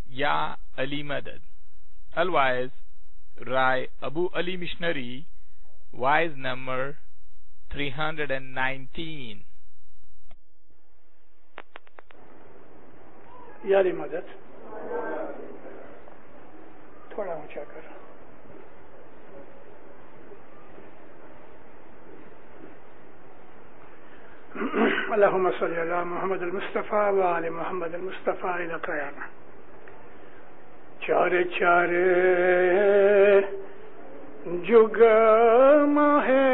Ya Ali Madad. Otherwise, Rai Abu Ali Missionary, wise number 319. Ya Ali Madad. تھوڑا اونچا کر. اللهم صل على محمد المصطفى وعلى محمد المصطفى الى قيامه. چارے چارے جگ ماہے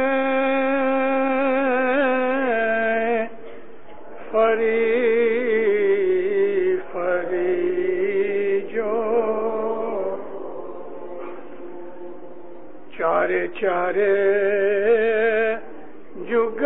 فری جو چارے چارے جگ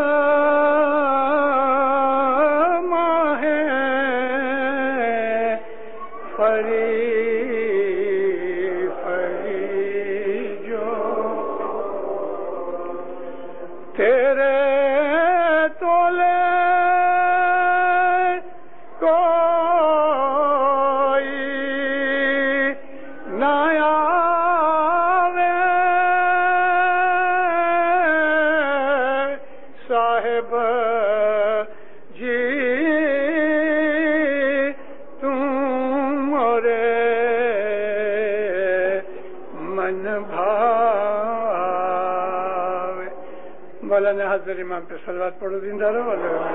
حضرت امام پہ صلوات پڑھو. زندہ رہو.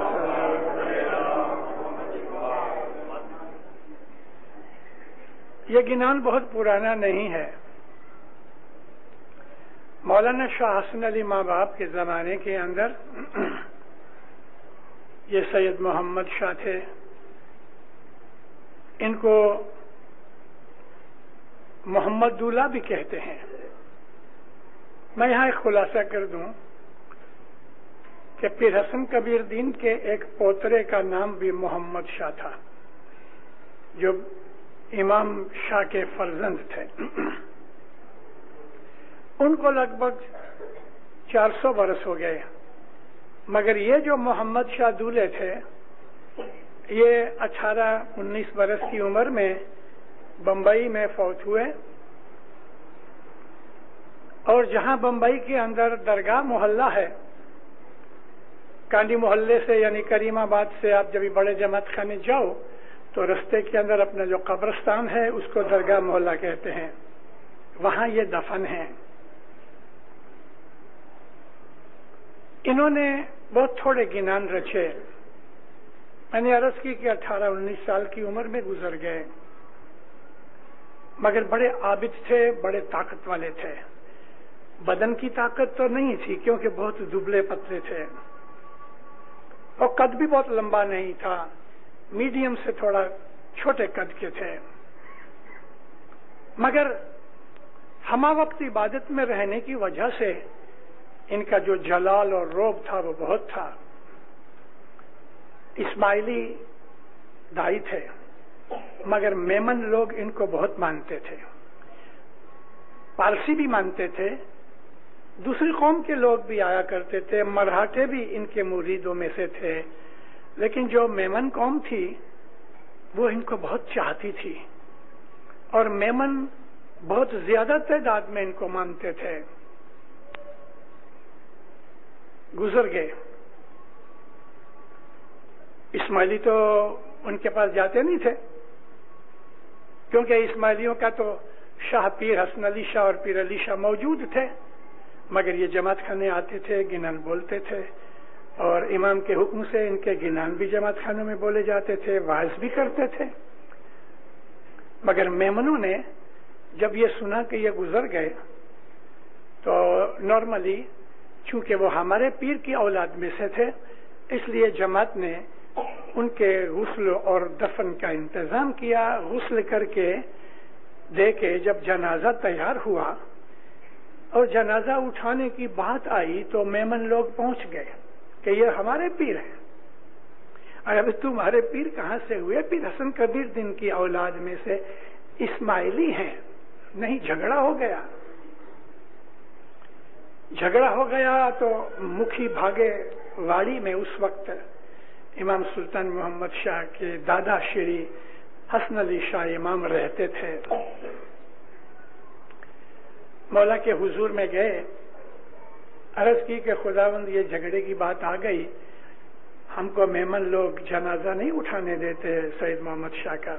یہ گنان بہت پرانا نہیں ہے. مولانا شاہ حسن علی ماں باپ کے زمانے کے اندر یہ سید محمد شاہ تھے. ان کو محمد دولہ بھی کہتے ہیں. میں یہاں ایک خلاصہ کر دوں کہ پیر حسن کبیر دین کے ایک پوترے کا نام بھی محمد شاہ تھا جو امام شاہ کے فرزند تھے. ان کو لگ بھگ 400 برس ہو گئے. مگر یہ جو محمد شاہ دولے تھے یہ 18-19 برس کی عمر میں بمبئی میں فوت ہوئے. اور جہاں بمبئی کے اندر درگاہ محلہ ہے، کانڈی محلے سے یعنی کریم آباد سے آپ جب بڑے جماعت خانے جاؤ تو رستے کے اندر اپنا جو قبرستان ہے اس کو درگاہ محلہ کہتے ہیں. وہاں یہ دفن ہیں. انہوں نے بہت تھوڑے گنان رچے. میں نے عرض کی کہ 18-19 سال کی عمر میں گزر گئے. مگر بڑے عابد تھے، بڑے طاقت والے تھے. بدن کی طاقت تو نہیں تھی کیونکہ بہت دبلے پتلے تھے، اور قد بھی بہت لمبا نہیں تھا، میڈیم سے تھوڑا چھوٹے قد کے تھے. مگر ہمہ وقت عبادت میں رہنے کی وجہ سے ان کا جو جلال اور روب تھا وہ بہت تھا. اسماعیلی دائی تھے مگر میمن لوگ ان کو بہت مانتے تھے. پارسی بھی مانتے تھے، دوسری قوم کے لوگ بھی آیا کرتے تھے، مراٹھے بھی ان کے مریدوں میں سے تھے. لیکن جو میمن قوم تھی وہ ان کو بہت چاہتی تھی اور میمن بہت زیادہ تعداد میں ان کو مانتے تھے. گزر گئے. اسماعیلی تو ان کے پاس جاتے نہیں تھے کیونکہ اسماعیلیوں کا تو شاہ پیر حسن علی شاہ اور پیر علی شاہ موجود تھے. مگر یہ جماعت خانے آتے تھے، گنان بولتے تھے، اور امام کے حکم سے ان کے گنان بھی جماعت خانوں میں بولے جاتے تھے، واعظ بھی کرتے تھے. مگر میمنوں نے جب یہ سنا کہ یہ گزر گئے تو نارملی چونکہ وہ ہمارے پیر کی اولاد میں سے تھے اس لیے جماعت نے ان کے غسل اور دفن کا انتظام کیا. غسل کر کے دے کے جب جنازہ تیار ہوا اور جنازہ اٹھانے کی بات آئی تو میمن لوگ پہنچ گئے کہ یہ ہمارے پیر ہیں. اور اب تمہارے پیر کہاں سے ہوئے؟ پیر حسن کبیر دین کی اولاد میں سے اسماعیلی ہیں. نہیں، جھگڑا ہو گیا. جھگڑا ہو گیا تو مکھی بھاگے واڑی میں. اس وقت امام سلطان محمد شاہ کے دادا شری حسن علی شاہ امام رہتے تھے. مولا کے حضور میں گئے, عرض کی کہ خداوند یہ جھگڑے کی بات آ گئی, ہم کو میمن لوگ جنازہ نہیں اٹھانے دیتے سید محمد شاہ کا.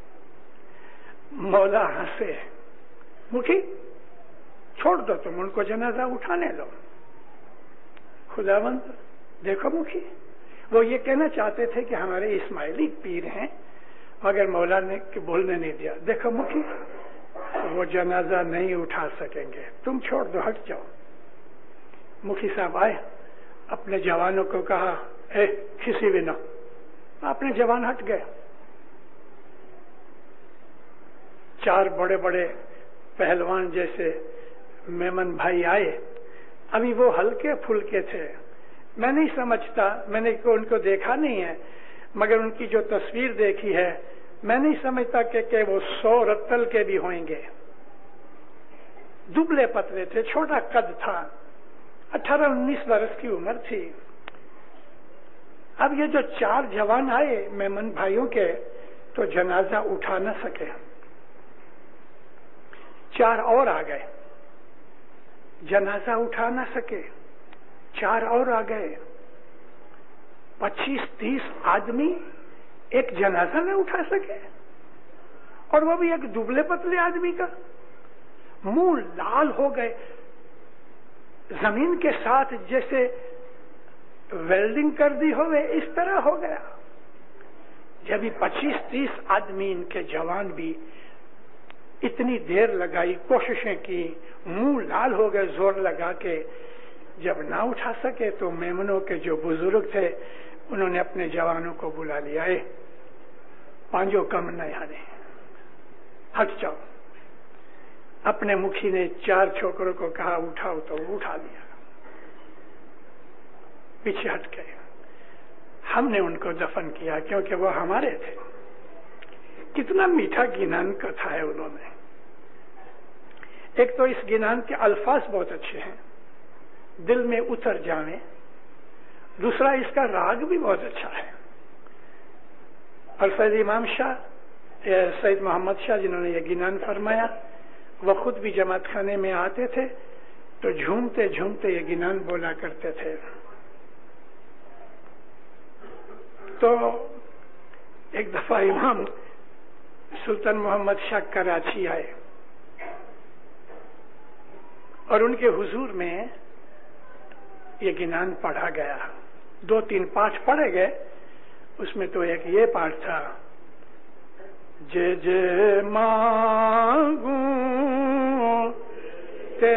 مولا ہنسے, مکھی چھوڑ دو, تم ان کو جنازہ اٹھانے لو. خداوند دیکھو مکھی, وہ یہ کہنا چاہتے تھے کہ ہمارے اسماعیلی پیر ہیں, مگر مولا نے بولنے نہیں دیا. دیکھو مکھی, وہ جنازہ نہیں اٹھا سکیں گے, تم چھوڑ دو, ہٹ جاؤ. مکھی صاحب آئے, اپنے جوانوں کو کہا, اے کسی بھی نہ. اپنے جوان ہٹ گئے. 4 بڑے بڑے پہلوان جیسے میمن بھائی آئے. ابھی وہ ہلکے پھلکے تھے, میں نہیں سمجھتا, میں نے ان کو دیکھا نہیں ہے, مگر ان کی جو تصویر دیکھی ہے میں نہیں سمجھتا کہ وہ 100 رتل کے بھی ہوئیں گے. دبلے پتلے تھے, چھوٹا قد تھا, 18-19 برس کی عمر تھی. اب یہ جو 4 جوان آئے میمن بھائیوں کے, تو جنازہ اٹھا نہ سکے. 4 اور آ گئے, جنازہ اٹھا نہ سکے. 4 اور آ گئے. 25-30 آدمی ایک جنازہ نہ اٹھا سکے, اور وہ بھی ایک دبلے پتلے آدمی کا. منہ لال ہو گئے, زمین کے ساتھ جیسے ویلڈنگ کر دی ہوئے اس طرح ہو گیا. جب 25-30 آدمی ان کے جوان بھی اتنی دیر لگائی, کوششیں کی, منہ لال ہو گئے زور لگا کے, جب نہ اٹھا سکے تو میمنوں کے جو بزرگ تھے انہوں نے اپنے جوانوں کو بلا لیا, پانجو کم نہ آنے, ہٹ جاؤ. اپنے مکھی نے 4 چھوکروں کو کہا اٹھاؤ, تو اٹھا لیا. پیچھے ہٹ گئے. ہم نے ان کو دفن کیا کیونکہ وہ ہمارے تھے. کتنا میٹھا گنان کتھا ہے انہوں نے. ایک تو اس گنان کے الفاظ بہت اچھے ہیں, دل میں اتر جاویں. دوسرا اس کا راگ بھی بہت اچھا ہے. اور سید امام شاہ, سید محمد شاہ جنہوں نے یہ گنان فرمایا, وہ خود بھی جماعت خانے میں آتے تھے تو جھومتے جھومتے یہ گنان بولا کرتے تھے. تو ایک دفعہ امام سلطان محمد شاہ کراچی آئے اور ان کے حضور میں یہ گنان پڑھا گیا. 2-3 پاٹ پڑھے گئے. اس میں تو ایک یہ پاٹ تھا, جے جے مانگوں تے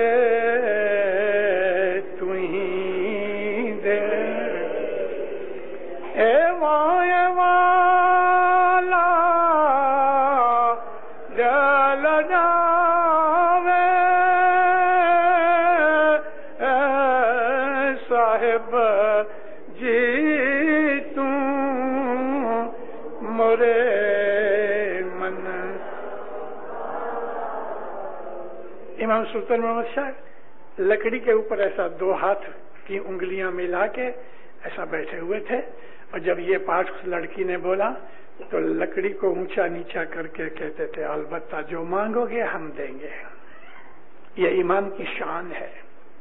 تُہیں دے, اے وائے والا جل جاوے صاحب جی توں مورے من. امام سلطان محمد شاہ لکڑی کے اوپر ایسا 2 ہاتھ کی انگلیاں ملا کے ایسا بیٹھے ہوئے تھے, اور جب یہ پاٹ اس لڑکی نے بولا تو لکڑی کو اونچا نیچا کر کے کہتے تھے, البتہ جو مانگو گے ہم دیں گے. یہ امام کی شان ہے.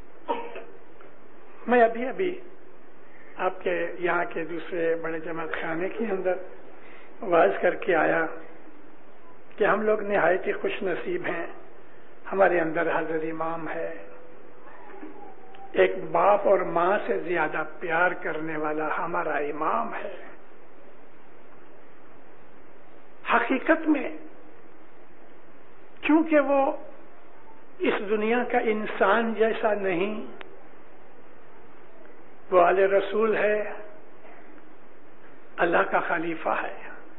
میں ابھی آپ کے یہاں کے دوسرے بڑے جماعت خانے کے اندر واعظ کر کے آیا کہ ہم لوگ نہایت ہی خوش نصیب ہیں, ہمارے اندر حضرت امام ہے. ایک باپ اور ماں سے زیادہ پیار کرنے والا ہمارا امام ہے. حقیقت میں کیونکہ وہ اس دنیا کا انسان جیسا نہیں, وہ آل رسول ہے, اللہ کا خلیفہ ہے,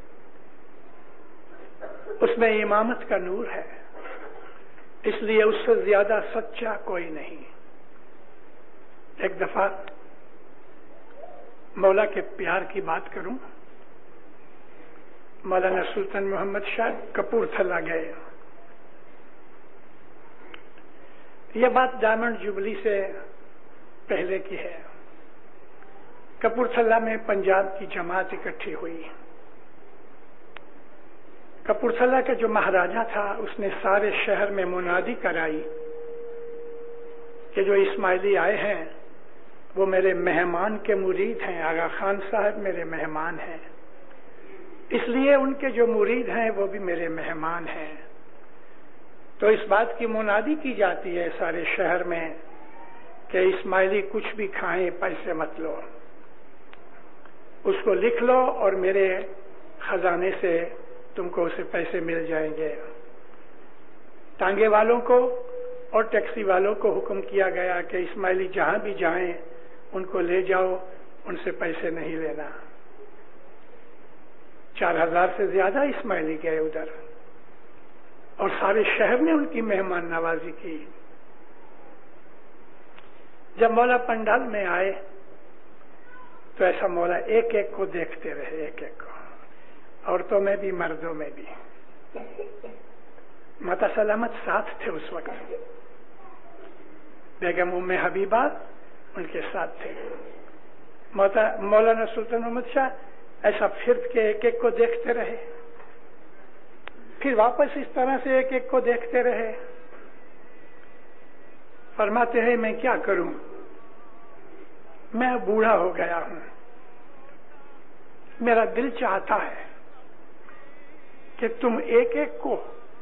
اس میں امامت کا نور ہے, اس لیے اس سے زیادہ سچا کوئی نہیں. ایک دفعہ مولا کے پیار کی بات کروں. مولانا سلطان محمد شاہ کپورتھلا گئے. یہ بات ڈائمنڈ جوبلی سے پہلے کی ہے. کپورتھلا میں پنجاب کی جماعت اکٹھی ہوئی. کپورتھلا کا جو مہاراجا تھا اس نے سارے شہر میں منادی کرائی کہ جو اسماعیلی آئے ہیں وہ میرے مہمان کے مرید ہیں، آغا خان صاحب میرے مہمان ہیں، اس لیے ان کے جو مرید ہیں وہ بھی میرے مہمان ہیں۔ تو اس بات کی منادی کی جاتی ہے سارے شہر میں کہ اسماعیلی کچھ بھی کھائیں پیسے مت لو، اس کو لکھ لو اور میرے خزانے سے تم کو اسے پیسے مل جائیں گے۔ ٹانگے والوں کو اور ٹیکسی والوں کو حکم کیا گیا کہ اسماعیلی جہاں بھی جائیں ان کو لے جاؤ، ان سے پیسے نہیں لینا۔ 4000 سے زیادہ اسماعیلی گئے ادھر اور سارے شہر نے ان کی مہمان نوازی کی۔ جب مولا پنڈال میں آئے تو ایسا مولا ایک ایک کو دیکھتے رہے، ایک ایک کو، عورتوں میں بھی مردوں میں بھی۔ ماتا سلامت ساتھ تھے اس وقت، بیگم ام حبیبہ ان کے ساتھ تھے، مولانا سلطان محمد شاہ ایسا پھر کے ایک ایک کو دیکھتے رہے، پھر واپس اس طرح سے ایک ایک کو دیکھتے رہے۔ فرماتے ہیں میں کیا کروں، میں بوڑھا ہو گیا ہوں، میرا دل چاہتا ہے کہ تم ایک ایک کو،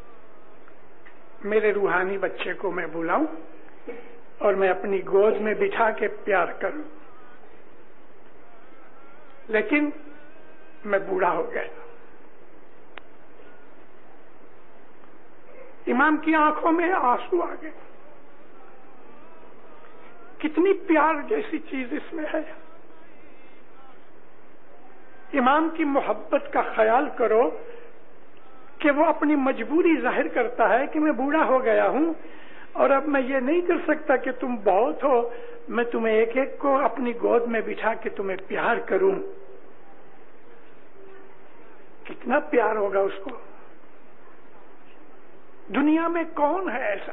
میرے روحانی بچے کو میں بلاؤں اور میں اپنی گود میں بٹھا کے پیار کروں، لیکن میں بوڑھا ہو گیا۔ امام کی آنکھوں میں آنسو آ گئے، کتنی پیار جیسی چیز اس میں ہے۔ امام کی محبت کا خیال کرو کہ وہ اپنی مجبوری ظاہر کرتا ہے کہ میں بوڑھا ہو گیا ہوں اور اب میں یہ نہیں کر سکتا کہ تم بہت ہو، میں تمہیں ایک ایک کو اپنی گود میں بٹھا کے تمہیں پیار کروں۔ کتنا پیار ہوگا اس کو۔ دنیا میں کون ہے ایسا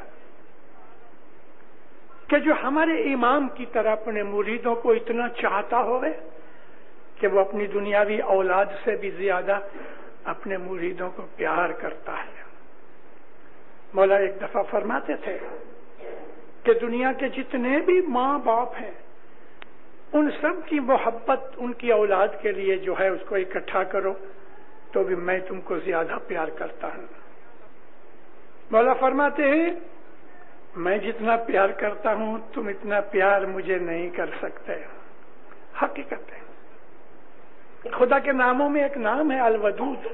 کہ جو ہمارے امام کی طرح اپنے مریدوں کو اتنا چاہتا ہوئے کہ وہ اپنی دنیاوی اولاد سے بھی زیادہ اپنے مریدوں کو پیار کرتا ہے۔ مولا ایک دفعہ فرماتے تھے کہ دنیا کے جتنے بھی ماں باپ ہیں ان سب کی محبت ان کی اولاد کے لیے جو ہے اس کو اکٹھا کرو تو بھی میں تم کو زیادہ پیار کرتا ہوں۔ مولا فرماتے ہیں میں جتنا پیار کرتا ہوں تم اتنا پیار مجھے نہیں کر سکتے۔ حقیقت ہے۔ خدا کے ناموں میں ایک نام ہے الودود۔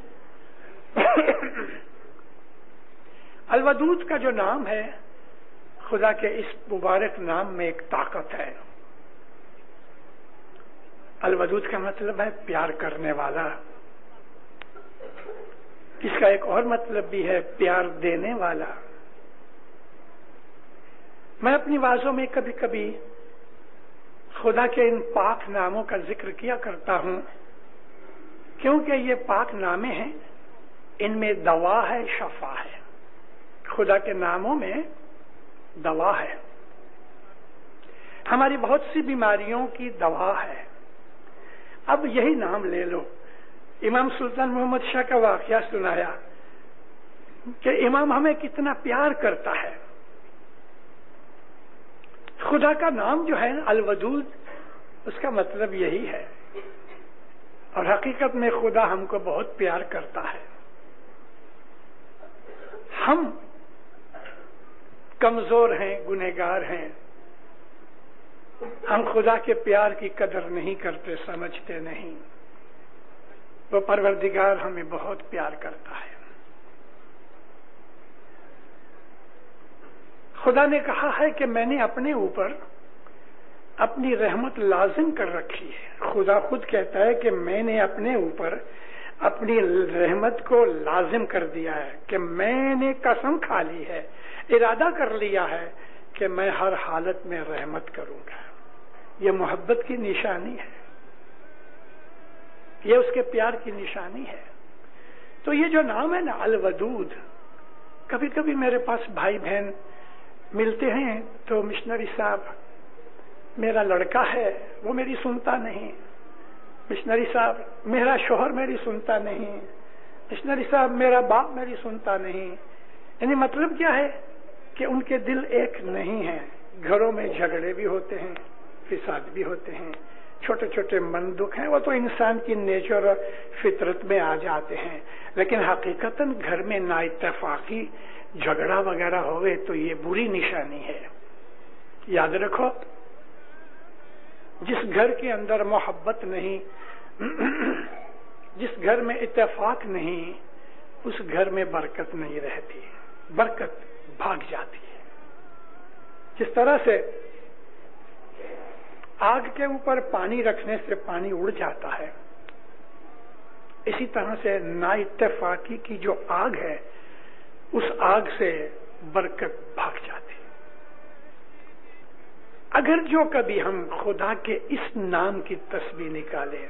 الودود کا جو نام ہے، خدا کے اس مبارک نام میں ایک طاقت ہے۔ الودود کا مطلب ہے پیار کرنے والا۔ اس کا ایک اور مطلب بھی ہے پیار دینے والا۔ میں اپنی وعظوں میں کبھی کبھی خدا کے ان پاک ناموں کا ذکر کیا کرتا ہوں کیونکہ یہ پاک نامے ہیں، ان میں دوا ہے، شفا ہے۔ خدا کے ناموں میں دوا ہے، ہماری بہت سی بیماریوں کی دوا ہے۔ اب یہی نام لے لو۔ امام سلطان محمد شاہ کا واقعہ سنایا کہ امام ہمیں کتنا پیار کرتا ہے۔ خدا کا نام جو ہے الودود، اس کا مطلب یہی ہے، اور حقیقت میں خدا ہم کو بہت پیار کرتا ہے۔ ہم کمزور ہیں، گنہگار ہیں، ہم خدا کے پیار کی قدر نہیں کرتے، سمجھتے نہیں۔ وہ پروردگار ہمیں بہت پیار کرتا ہے۔ خدا نے کہا ہے کہ میں نے اپنے اوپر اپنی رحمت لازم کر رکھی ہے۔ خدا خود کہتا ہے کہ میں نے اپنے اوپر اپنی رحمت کو لازم کر دیا ہے، کہ میں نے قسم کھا لی ہے، ارادہ کر لیا ہے کہ میں ہر حالت میں رحمت کروں گا۔ یہ محبت کی نشانی ہے، یہ اس کے پیار کی نشانی ہے۔ تو یہ جو نام ہے نا الودود، کبھی کبھی میرے پاس بھائی بہن ملتے ہیں تو مشنری صاحب میرا لڑکا ہے وہ میری سنتا نہیں، مشنری صاحب میرا شوہر میری سنتا نہیں، مشنری صاحب میرا باپ میری سنتا نہیں، یعنی مطلب کیا ہے کہ ان کے دل ایک نہیں ہیں، گھروں میں جھگڑے بھی ہوتے ہیں، فساد بھی ہوتے ہیں، چھوٹے چھوٹے من دکھ ہیں، وہ تو انسان کی نیچر اور فطرت میں آ جاتے ہیں، لیکن حقیقتاً گھر میں نا اتفاقی جھگڑا وغیرہ ہوئے تو یہ بری نشانی ہے۔ یاد رکھو، جس گھر کے اندر محبت نہیں، جس گھر میں اتفاق نہیں، اس گھر میں برکت نہیں رہتی، برکت بھاگ جاتی ہے۔ جس طرح سے آگ کے اوپر پانی رکھنے سے پانی اڑ جاتا ہے، اسی طرح سے نا اتفاقی کی جو آگ ہے اس آگ سے برکت بھاگ جاتی ہے۔ اگر جو کبھی ہم خدا کے اس نام کی تسبیح نکالیں،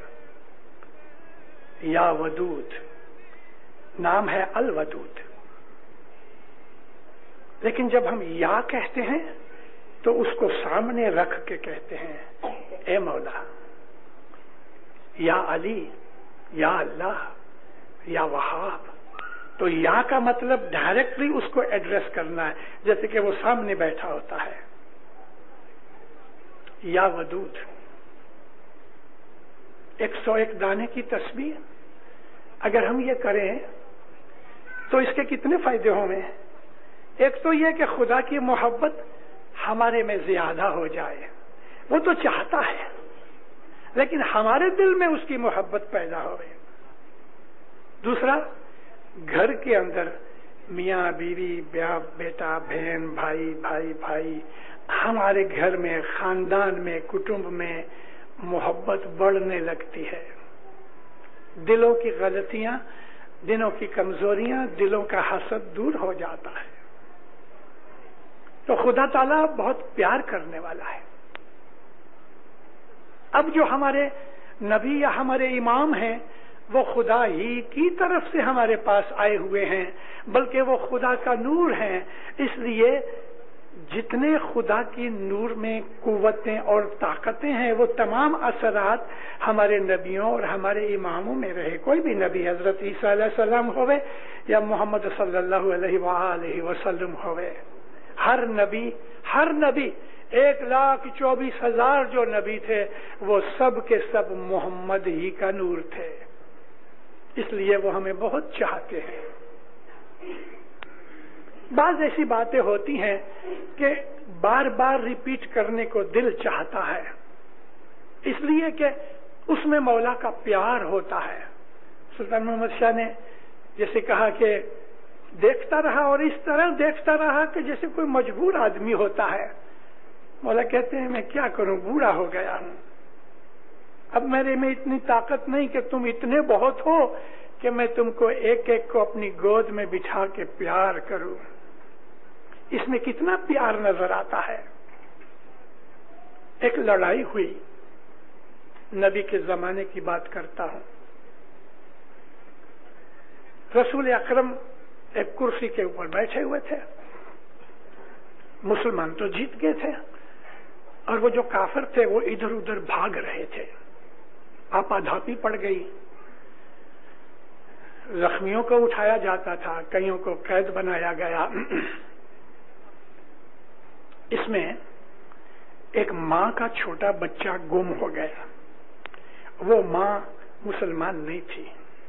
یا ودود، نام ہے الودود، لیکن جب ہم یا کہتے ہیں تو اس کو سامنے رکھ کے کہتے ہیں اے مولا، یا علی، یا اللہ، یا وہاب، تو یا کا مطلب ڈائریکٹلی اس کو ایڈریس کرنا ہے، جیسے کہ وہ سامنے بیٹھا ہوتا ہے۔ یا ودود، 101 دانے کی تسبیح اگر ہم یہ کریں تو اس کے کتنے فائدے ہوں گے؟ ایک تو یہ کہ خدا کی محبت ہمارے میں زیادہ ہو جائے، وہ تو چاہتا ہے، لیکن ہمارے دل میں اس کی محبت پیدا ہوئے۔ دوسرا، گھر کے اندر میاں بیوی، بیٹا بہن، بھائی بھائی بھائی، ہمارے گھر میں، خاندان میں، کٹمب میں محبت بڑھنے لگتی ہے۔ دلوں کی غلطیاں، دلوں کی کمزوریاں، دلوں کا حسد دور ہو جاتا ہے۔ تو خدا تعالیٰ بہت پیار کرنے والا ہے۔ اب جو ہمارے نبی یا ہمارے امام ہیں وہ خدا ہی کی طرف سے ہمارے پاس آئے ہوئے ہیں، بلکہ وہ خدا کا نور ہیں، اس لیے جتنے خدا کی نور میں قوتیں اور طاقتیں ہیں وہ تمام اثرات ہمارے نبیوں اور ہمارے اماموں میں رہے۔ کوئی بھی نبی، حضرت عیسیٰ علیہ السلام ہوئے یا محمد صلی اللہ علیہ وآلہ وسلم ہوئے، ہر نبی 1,24,000 جو نبی تھے وہ سب کے سب محمد ہی کا نور تھے، اس لیے وہ ہمیں بہت چاہتے ہیں۔ بعض ایسی باتیں ہوتی ہیں کہ بار بار ریپیٹ کرنے کو دل چاہتا ہے، اس لیے کہ اس میں مولا کا پیار ہوتا ہے۔ سلطان محمد شاہ نے جیسے کہا کہ دیکھتا رہا اور اس طرح دیکھتا رہا کہ جیسے کوئی مجبور آدمی ہوتا ہے۔ مولا کہتے ہیں میں کیا کروں، بوڑھا ہو گیا ہوں، اب میرے میں اتنی طاقت نہیں کہ تم اتنے بہت ہو کہ میں تم کو ایک ایک کو اپنی گود میں بٹھا کے پیار کروں۔ اس میں کتنا پیار نظر آتا ہے۔ ایک لڑائی ہوئی، نبی کے زمانے کی بات کرتا ہوں۔ رسول اکرم ایک کرسی کے اوپر بیٹھے ہوئے تھے، مسلمان تو جیت گئے تھے اور وہ جو کافر تھے وہ ادھر ادھر بھاگ رہے تھے، آپا دھاپی پڑ گئی، زخمیوں کو اٹھایا جاتا تھا، کئیوں کو قید بنایا گیا۔ اس میں ایک ماں کا چھوٹا بچہ گم ہو گیا، وہ ماں مسلمان نہیں تھی،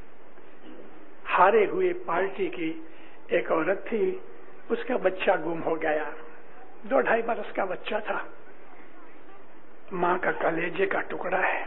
ہارے ہوئے پارٹی کی ایک عورت تھی، اس کا بچہ گم ہو گیا، 2-2.5 برس کا بچہ تھا، ماں کا کلیجے کا ٹکڑا ہے۔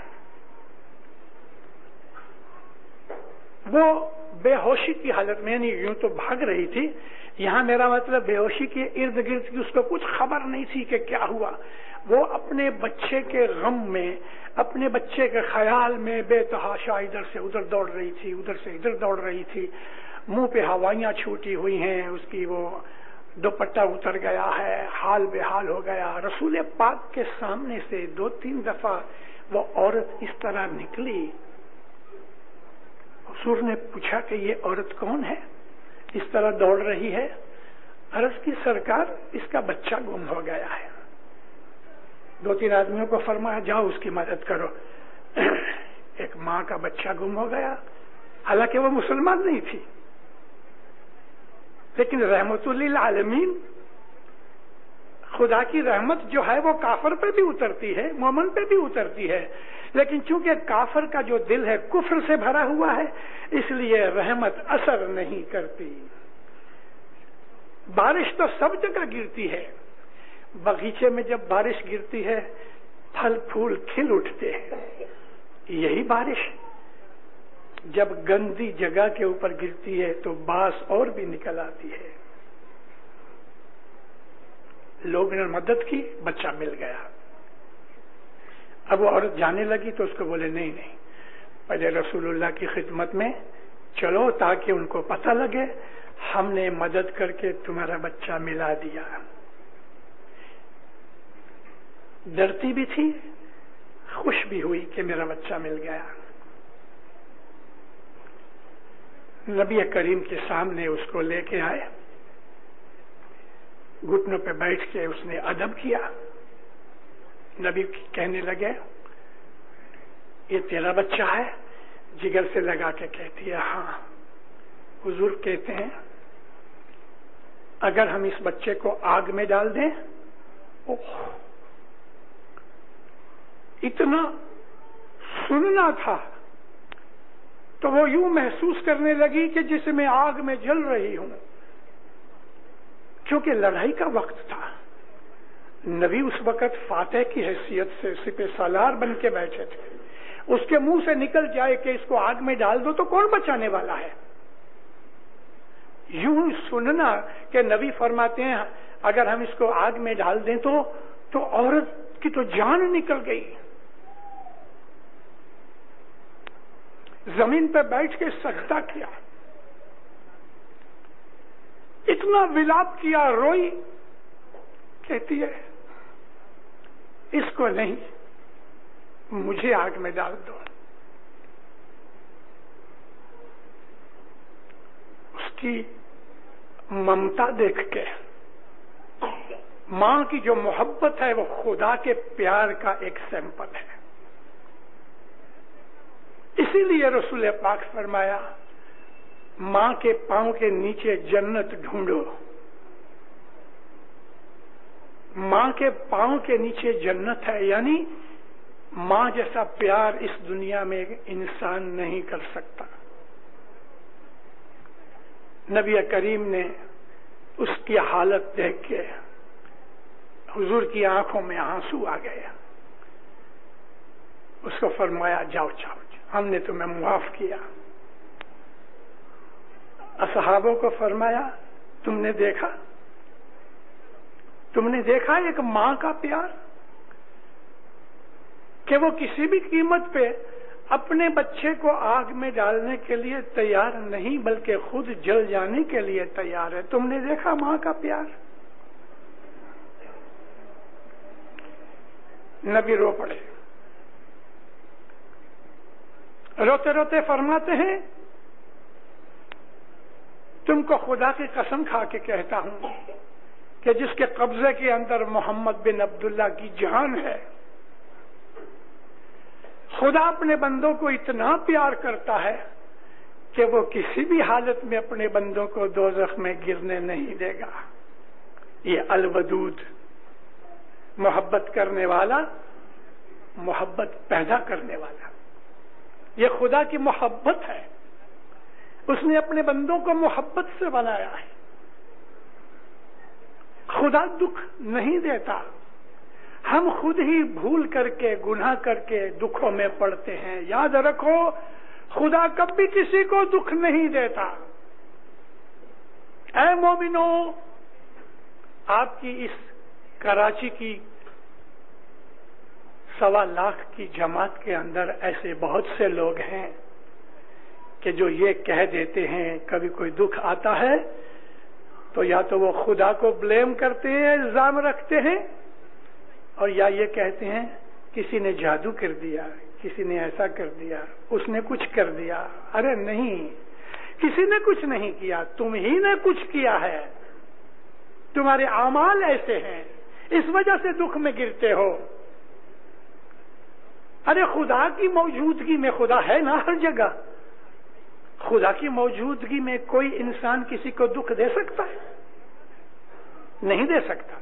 وہ بے ہوشی کی حالت میں، یعنی یوں تو بھاگ رہی تھی، یہاں میرا مطلب بے ہوشی کے ارد گرد کی اس کو کچھ خبر نہیں تھی کہ کیا ہوا۔ وہ اپنے بچے کے غم میں، اپنے بچے کے خیال میں بے تحاشا ادھر سے ادھر دوڑ رہی تھی، ادھر سے ادھر دوڑ رہی تھی، منہ پہ ہوائیاں چھوٹی ہوئی ہیں، اس کی وہ دوپٹہ اتر گیا ہے، حال بے حال ہو گیا۔ رسول پاک کے سامنے سے 2-3 دفعہ وہ عورت اس طرح نکلی۔ حضور نے پوچھا کہ یہ عورت کون ہے، اس طرح دوڑ رہی ہے؟ عرض کی سرکار اس کا بچہ گم ہو گیا ہے۔ 2-3 آدمیوں کو فرمایا جاؤ اس کی مدد کرو۔ ایک ماں کا بچہ گم ہو گیا، حالانکہ وہ مسلمان نہیں تھی، لیکن رحمت للعالمین، خدا کی رحمت جو ہے وہ کافر پہ بھی اترتی ہے، مومن پہ بھی اترتی ہے، لیکن چونکہ کافر کا جو دل ہے کفر سے بھرا ہوا ہے، اس لیے رحمت اثر نہیں کرتی۔ بارش تو سب جگہ گرتی ہے، باغیچے میں جب بارش گرتی ہے پھل پھول کھل اٹھتے ہیں، یہی بارش جب گندی جگہ کے اوپر گرتی ہے تو باس اور بھی نکل آتی ہے۔ لوگوں نے مدد کی، بچہ مل گیا۔ اب وہ عورت جانے لگی تو اس کو بولے نہیں نہیں، پہلے رسول اللہ کی خدمت میں چلو تاکہ ان کو پتہ لگے ہم نے مدد کر کے تمہارا بچہ ملا دیا۔ ڈرتی بھی تھی، خوش بھی ہوئی کہ میرا بچہ مل گیا۔ نبی کریم کے سامنے اس کو لے کے آئے، گھٹنوں پہ بیٹھ کے اس نے ادب کیا۔ نبی کہنے لگے یہ تیرا بچہ ہے؟ جگر سے لگا کے کہتی ہے ہاں۔ حضور کہتے ہیں اگر ہم اس بچے کو آگ میں ڈال دیں، اتنا سننا تھا تو وہ یوں محسوس کرنے لگی کہ جس میں آگ میں جل رہی ہوں، کیونکہ لڑائی کا وقت تھا۔ نبی اس وقت فاتح کی حیثیت سے سپہ سالار بن کے بیٹھے تھے، اس کے منہ سے نکل جائے کہ اس کو آگ میں ڈال دو تو کون بچانے والا ہے؟ یوں سننا کہ نبی فرماتے ہیں اگر ہم اس کو آگ میں ڈال دیں تو عورت کی تو جان نکل گئی۔ زمین پہ بیٹھ کے سجدہ کیا، اتنا ولاپ کیا، روئی، کہتی ہے اس کو نہیں، مجھے آگ میں ڈال دو۔ اس کی ممتا دیکھ کے، ماں کی جو محبت ہے وہ خدا کے پیار کا ایک سیمپل ہے۔ اسی لیے رسول پاک فرمایا ماں کے پاؤں کے نیچے جنت ڈھونڈو، ماں کے پاؤں کے نیچے جنت ہے، یعنی ماں جیسا پیار اس دنیا میں انسان نہیں کر سکتا۔ نبی کریم نے اس کی حالت دیکھ کے حضور کی آنکھوں میں آنسو آ گئے، اس کو فرمایا جاؤ جاؤ، ہم نے تمہیں معاف کیا۔ اصحابوں کو فرمایا تم نے دیکھا ایک ماں کا پیار، کہ وہ کسی بھی قیمت پہ اپنے بچے کو آگ میں ڈالنے کے لیے تیار نہیں بلکہ خود جل جانے کے لیے تیار ہے۔ تم نے دیکھا ماں کا پیار؟ نبی رو پڑے، روتے روتے فرماتے ہیں تم کو خدا کی قسم کھا کے کہتا ہوں کہ جس کے قبضے کے اندر محمد بن عبداللہ کی جان ہے، خدا اپنے بندوں کو اتنا پیار کرتا ہے کہ وہ کسی بھی حالت میں اپنے بندوں کو دوزخ میں گرنے نہیں دے گا۔ یہ الودود، محبت کرنے والا، محبت پیدا کرنے والا، یہ خدا کی محبت ہے۔ اس نے اپنے بندوں کو محبت سے بنایا ہے۔ خدا دکھ نہیں دیتا، ہم خود ہی بھول کر کے گناہ کر کے دکھوں میں پڑتے ہیں۔ یاد رکھو خدا کبھی کسی کو دکھ نہیں دیتا۔ اے مومنو، آپ کی اس کراچی کی 1.25 لاکھ کی جماعت کے اندر ایسے بہت سے لوگ ہیں کہ جو یہ کہہ دیتے ہیں کبھی کوئی دکھ آتا ہے تو یا تو وہ خدا کو بلیم کرتے ہیں، الزام رکھتے ہیں، اور یا یہ کہتے ہیں کسی نے جادو کر دیا، کسی نے ایسا کر دیا، اس نے کچھ کر دیا۔ ارے نہیں، کسی نے کچھ نہیں کیا، تم ہی نے کچھ کیا ہے، تمہارے اعمال ایسے ہیں، اس وجہ سے دکھ میں گرتے ہو۔ ارے خدا کی موجودگی میں، خدا ہے نا ہر جگہ، خدا کی موجودگی میں کوئی انسان کسی کو دکھ دے سکتا ہے؟ نہیں دے سکتا.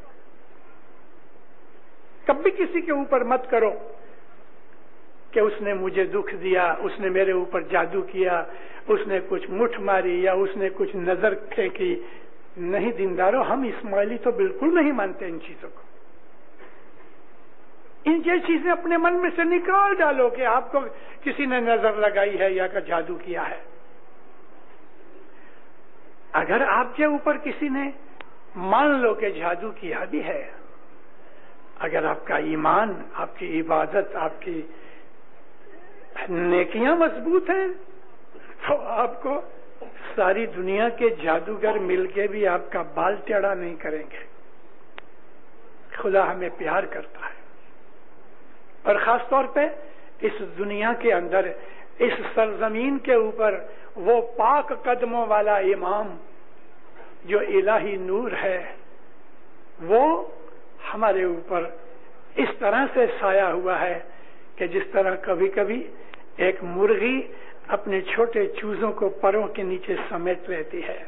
کبھی کسی کے اوپر مت کرو کہ اس نے مجھے دکھ دیا، اس نے میرے اوپر جادو کیا، اس نے کچھ مٹھ ماری یا اس نے کچھ نظر پھینکی. نہیں دینداروں، ہم اسماعیلی تو بالکل نہیں مانتے ان چیزوں کو. ان یہ چیزیں اپنے من میں سے نکال ڈالو کہ آپ کو کسی نے نظر لگائی ہے یا کا جادو کیا ہے. اگر آپ کے اوپر کسی نے مان لو کہ جادو کیا بھی ہے، اگر آپ کا ایمان، آپ کی عبادت، آپ کی نیکیاں مضبوط ہیں تو آپ کو ساری دنیا کے جادوگر مل کے بھی آپ کا بال ٹیڑھا نہیں کریں گے. خدا ہمیں پیار کرتا ہے، اور خاص طور پہ اس دنیا کے اندر، اس سرزمین کے اوپر وہ پاک قدموں والا امام جو الہی نور ہے، وہ ہمارے اوپر اس طرح سے سایہ ہوا ہے کہ جس طرح کبھی کبھی ایک مرغی اپنے چھوٹے چوزوں کو پروں کے نیچے سمیٹ لیتی ہے.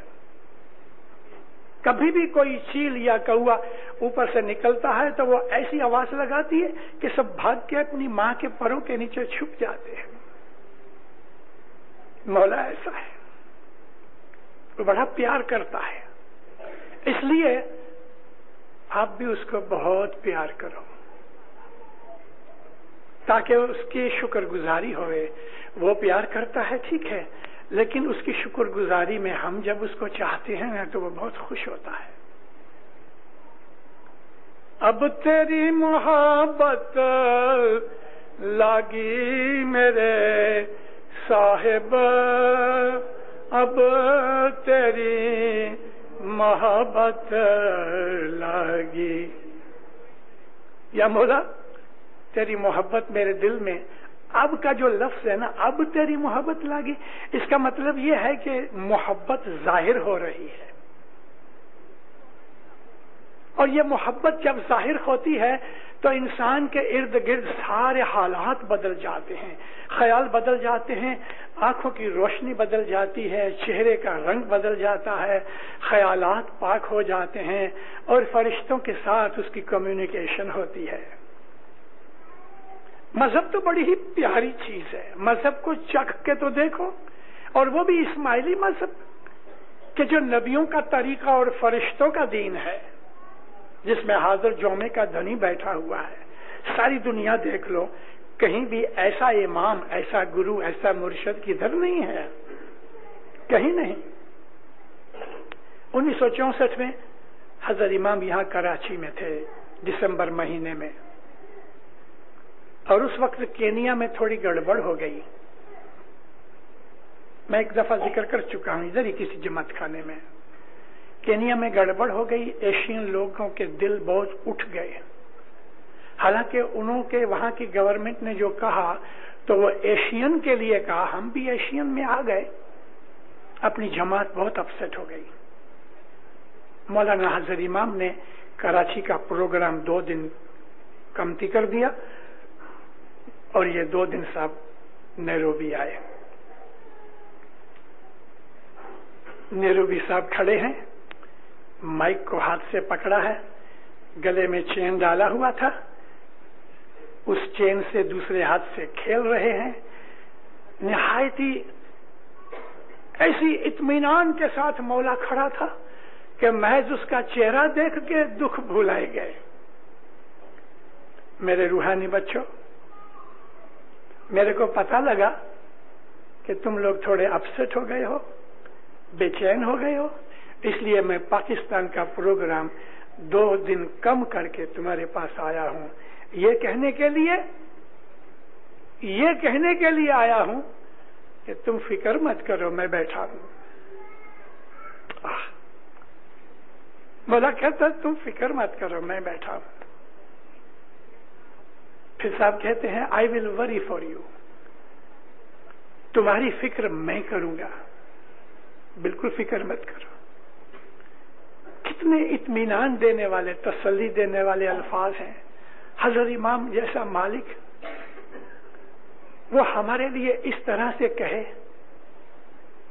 کبھی بھی کوئی چیل یا کوا اوپر سے نکلتا ہے تو وہ ایسی آواز لگاتی ہے کہ سب بھاگ کے اپنی ماں کے پروں کے نیچے چھپ جاتے ہیں. مولا ایسا ہے، وہ بڑا پیار کرتا ہے. اس لیے آپ بھی اس کو بہت پیار کرو تاکہ اس کی شکر گزاری ہوئے. وہ پیار کرتا ہے ٹھیک ہے، لیکن اس کی شکر گزاری میں ہم جب اس کو چاہتے ہیں تو وہ بہت خوش ہوتا ہے. اب تیری محبت لاگی میرے صاحب، اب تیری محبت لاگی. یا مولا تیری محبت میرے دل میں، اب کا جو لفظ ہے نا، اب تیری محبت لاگی، اس کا مطلب یہ ہے کہ محبت ظاہر ہو رہی ہے. اور یہ محبت جب ظاہر ہوتی ہے تو انسان کے ارد گرد سارے حالات بدل جاتے ہیں، خیال بدل جاتے ہیں، آنکھوں کی روشنی بدل جاتی ہے، چہرے کا رنگ بدل جاتا ہے، خیالات پاک ہو جاتے ہیں، اور فرشتوں کے ساتھ اس کی کمیونیکیشن ہوتی ہے. مذہب تو بڑی ہی پیاری چیز ہے. مذہب کو چکھ کے تو دیکھو، اور وہ بھی اسماعیلی مذہب کہ جو نبیوں کا طریقہ اور فرشتوں کا دین ہے، جس میں حاضر جومے کا دھنی بیٹھا ہوا ہے. ساری دنیا دیکھ لو، کہیں بھی ایسا امام، ایسا گرو، ایسا مرشد کدھر نہیں ہے، کہیں نہیں. 1964 میں حضرت امام یہاں کراچی میں تھے دسمبر مہینے میں، اور اس وقت کینیا میں تھوڑی گڑبڑ ہو گئی. میں ایک دفعہ ذکر کر چکا ہوں ادھر ہی کسی جماعت خانے میں. کینیا میں گڑبڑ ہو گئی، ایشین لوگوں کے دل بہت اٹھ گئے. حالانکہ انہوں کے وہاں کی گورنمنٹ نے جو کہا تو وہ ایشین کے لیے کہا، ہم بھی ایشین میں آ گئے. اپنی جماعت بہت اپسیٹ ہو گئی. مولانا حضرت امام نے کراچی کا پروگرام 2 دن کمتی کر دیا، اور یہ 2 دن صاحب نیروبی آئے. نیروبی صاحب کھڑے ہیں، مائک کو ہاتھ سے پکڑا ہے، گلے میں چین ڈالا ہوا تھا، اس چین سے دوسرے ہاتھ سے کھیل رہے ہیں. نہایت ہی ایسی اطمینان کے ساتھ مولا کھڑا تھا کہ محض اس کا چہرہ دیکھ کے دکھ بھولائے گئے. میرے روحانی بچوں، میرے کو پتہ لگا کہ تم لوگ تھوڑے اپسیٹ ہو گئے ہو، بے چین ہو گئے ہو، اس لیے میں پاکستان کا پروگرام 2 دن کم کر کے تمہارے پاس آیا ہوں. یہ کہنے کے لیے آیا ہوں کہ تم فکر مت کرو، میں بیٹھا ہوں. مولا کہتا تم فکر مت کرو، میں بیٹھا ہوں. پھر صاحب کہتے ہیں آئی ول وری فار یو، تمہاری فکر میں کروں گا، بالکل فکر مت کرو. کتنے اطمینان دینے والے، تسلی دینے والے الفاظ ہیں. حضرت امام جیسا مالک وہ ہمارے لیے اس طرح سے کہے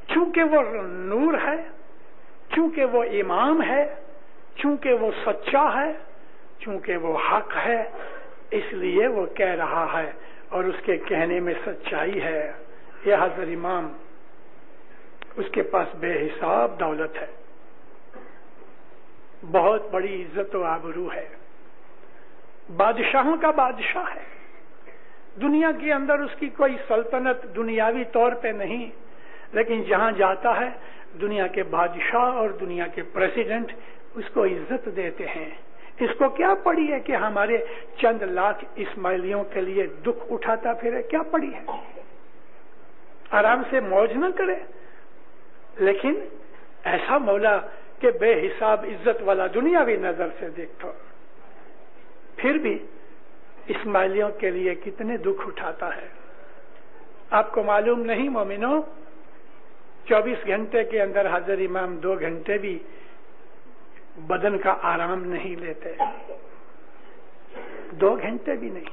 چونکہ وہ نور ہے، چونکہ وہ امام ہے، چونکہ وہ سچا ہے، چونکہ وہ حق ہے، اس لیے وہ کہہ رہا ہے اور اس کے کہنے میں سچائی ہے۔ یہ حضرت امام، اس کے پاس بے حساب دولت ہے، بہت بڑی عزت و آبرو ہے، بادشاہوں کا بادشاہ ہے۔ دنیا کے اندر اس کی کوئی سلطنت دنیاوی طور پہ نہیں، لیکن جہاں جاتا ہے دنیا کے بادشاہ اور دنیا کے پریزیڈنٹ اس کو عزت دیتے ہیں۔ اس کو کیا پڑی ہے کہ ہمارے چند لاکھ اسماعیلیوں کے لیے دکھ اٹھاتا پھرے؟ کیا پڑی ہے؟ آرام سے موج نہ کرے؟ لیکن ایسا مولا کہ بے حساب عزت والا دنیاوی نظر سے دیکھو، پھر بھی اسماعیلیوں کے لیے کتنے دکھ اٹھاتا ہے۔ آپ کو معلوم نہیں مومنوں، 24 گھنٹے کے اندر حضرت امام 2 گھنٹے بھی بدن کا آرام نہیں لیتے، 2 گھنٹے بھی نہیں۔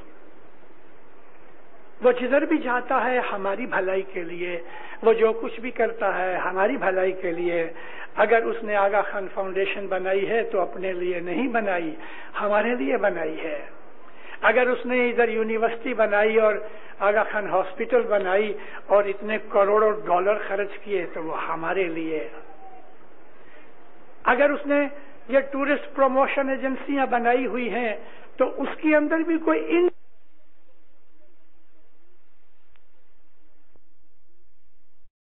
وہ جدھر بھی جاتا ہے ہماری بھلائی کے لیے، وہ جو کچھ بھی کرتا ہے ہماری بھلائی کے لیے۔ اگر اس نے آغا خان فاؤنڈیشن بنائی ہے تو اپنے لیے نہیں بنائی، ہمارے لیے بنائی ہے۔ اگر اس نے ادھر یونیورسٹی بنائی اور آغا خان ہاسپٹل بنائی اور اتنے کروڑوں ڈالر خرچ کیے تو وہ ہمارے لیے۔ اگر اس نے یہ ٹورسٹ پروموشن ایجنسیاں بنائی ہوئی ہیں تو اس کے اندر بھی کوئی